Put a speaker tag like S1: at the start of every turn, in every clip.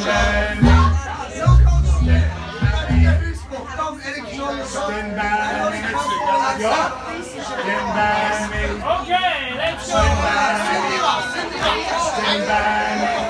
S1: Okay, let's go.
S2: Stand by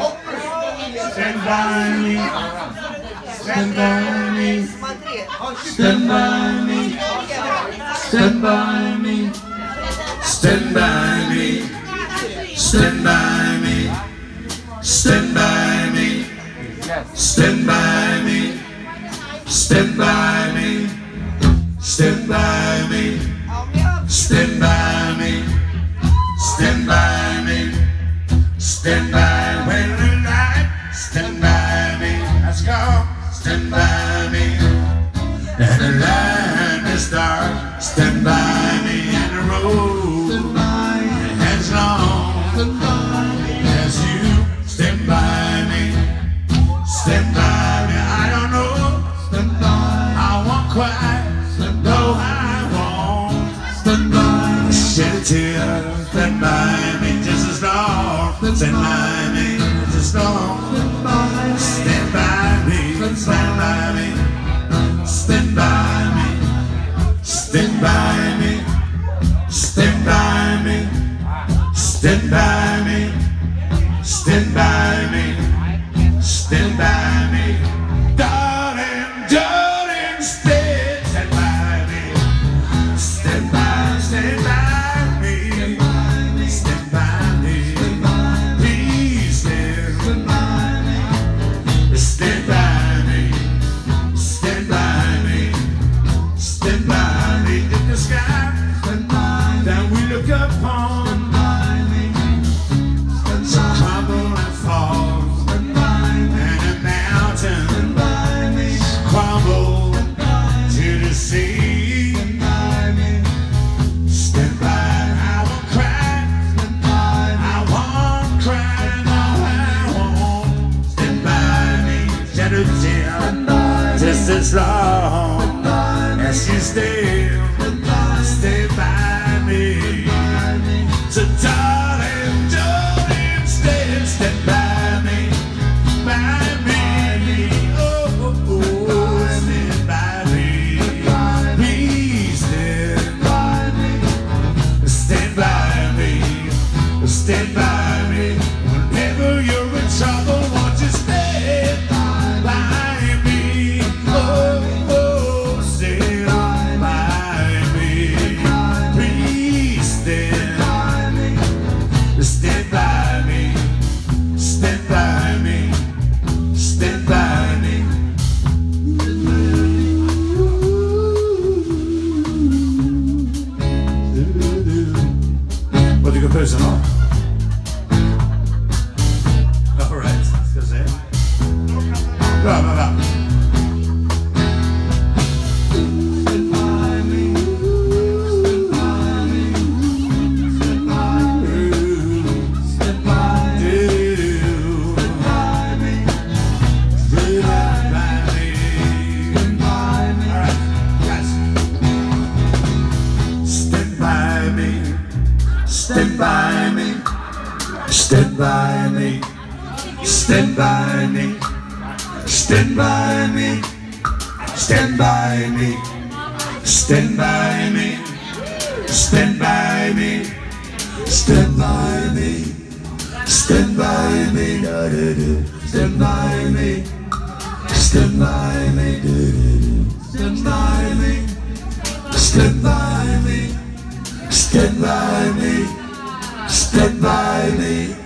S2: me. Stand by me. Stand by me. Stand by me. Stand by me. Stand by me. Stand by me. Stand by me. Stand by me. Stand by me. Stand by me. Stand by me. Stand by when the light. Stand by me. Let's go. Stand by me. And the line is dark. Stand by me. And the road. Stand by me. As long. Stand by me. As you. Stand by me. Stand by me. I don't know. Stand by. I won't cry. Stand by. I won't. Stand by. Shed a tear. Stand by me. Just as long. Stand by me. Just as long. Stand by me. Stand by me. Stand by me. Stand by me. Stand by me. Stand by me. Stand by me. Stand by me. Darling, darling, stand by me. Stand by, stand by me. Stand by me. Please stand by me. Stand by me. Stand by me. Stand by me. In the sky that we look upon. Some crumble and fall. Crumble to the sea. Stand by, I won't cry. I won't cry, no I won't. Stand by me, shed a tear. Just as long as you stay. Stay by me. So darling, darling, stand by me. By me. Stand by me whenever you're in trouble. Won't you stand by me? Oh, oh, stand by me. Please stand by me. Stand by me. Stand by me. Stand by me. What do you personal? Stand by me. Stand by me. Stand by me. Stand by me. Stand by me. Stand by me. Stand by me. Stand by me. Stand by me. Stand by me. Stand by me. Stand by me. Stand by me. Stand by me. Stand by me.